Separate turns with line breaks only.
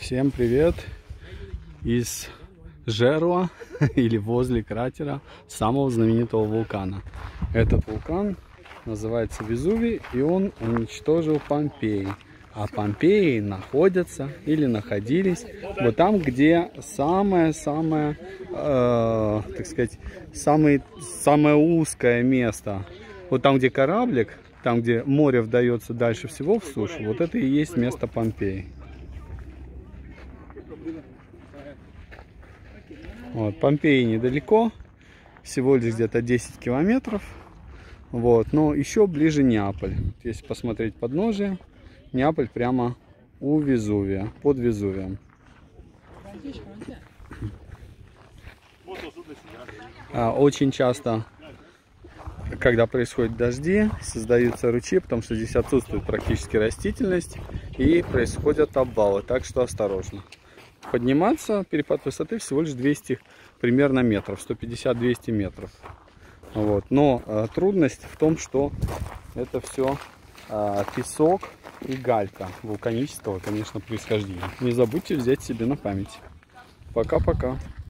Всем привет из жерла или возле кратера самого знаменитого вулкана. Этот вулкан называется Везувий, и он уничтожил Помпеи. А Помпеи находятся или находились вот там, где самое-самое, так сказать, самое узкое место. Вот там, где кораблик, там, где море вдается дальше всего в сушу, вот это и есть место Помпеи. Вот, Помпеи недалеко, всего лишь где-то 10 километров. Вот, но еще ближе Неаполь. Если посмотреть подножие, Неаполь прямо у Везувия, под Везувием. Очень часто, когда происходят дожди, создаются ручьи, потому что здесь отсутствует практически растительность и происходят обвалы, так что осторожно. Подниматься, перепад высоты всего лишь 200 примерно метров, 150-200 метров. Вот. Но трудность в том, что это все песок и галька вулканического, конечно, происхождения. Не забудьте взять себе на память. Пока-пока.